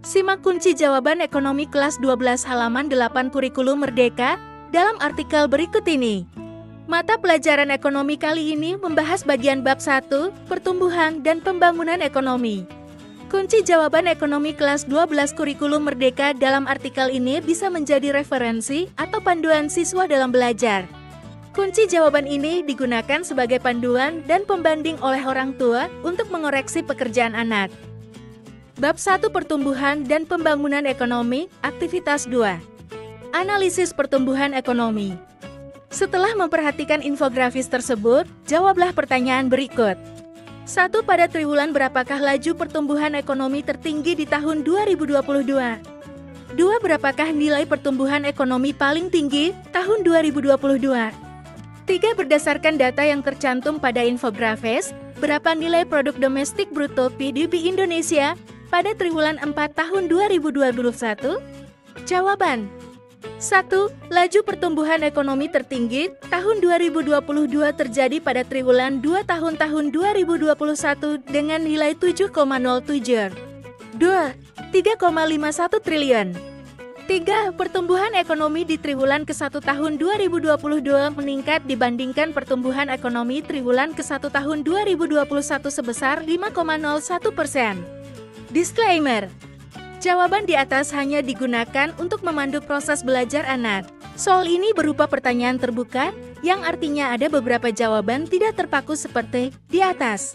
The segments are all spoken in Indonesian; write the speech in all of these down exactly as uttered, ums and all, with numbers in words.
Simak kunci jawaban ekonomi kelas dua belas halaman delapan kurikulum Merdeka dalam artikel berikut ini. Mata pelajaran ekonomi kali ini membahas bagian bab satu, pertumbuhan dan pembangunan ekonomi. Kunci jawaban ekonomi kelas dua belas kurikulum Merdeka dalam artikel ini bisa menjadi referensi atau panduan siswa dalam belajar. Kunci jawaban ini digunakan sebagai panduan dan pembanding oleh orang tua untuk mengoreksi pekerjaan anak. Bab satu Pertumbuhan dan Pembangunan Ekonomi, Aktivitas dua. Analisis pertumbuhan ekonomi. Setelah memperhatikan infografis tersebut, jawablah pertanyaan berikut. satu. Pada triwulan berapakah laju pertumbuhan ekonomi tertinggi di tahun dua ribu dua puluh dua? dua. Berapakah nilai pertumbuhan ekonomi paling tinggi tahun dua ribu dua puluh dua? tiga. Berdasarkan data yang tercantum pada infografis, berapa nilai produk domestik bruto P D B Indonesia pada triwulan empat tahun dua ribu dua puluh satu? Jawaban satu. Laju pertumbuhan ekonomi tertinggi tahun dua ribu dua puluh dua terjadi pada triwulan dua tahun-tahun dua ribu dua puluh satu dengan nilai tujuh koma nol tujuh. dua. tiga koma lima satu triliun. tiga. Pertumbuhan ekonomi di triwulan ke satu tahun dua ribu dua puluh dua meningkat dibandingkan pertumbuhan ekonomi triwulan ke satu tahun dua ribu dua puluh satu sebesar lima koma nol satu persen. Disclaimer. Jawaban di atas hanya digunakan untuk memandu proses belajar anak. Soal ini berupa pertanyaan terbuka, yang artinya ada beberapa jawaban tidak terpaku seperti di atas.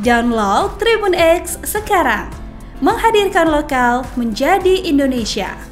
Download Tribun X sekarang. Menghadirkan lokal menjadi Indonesia.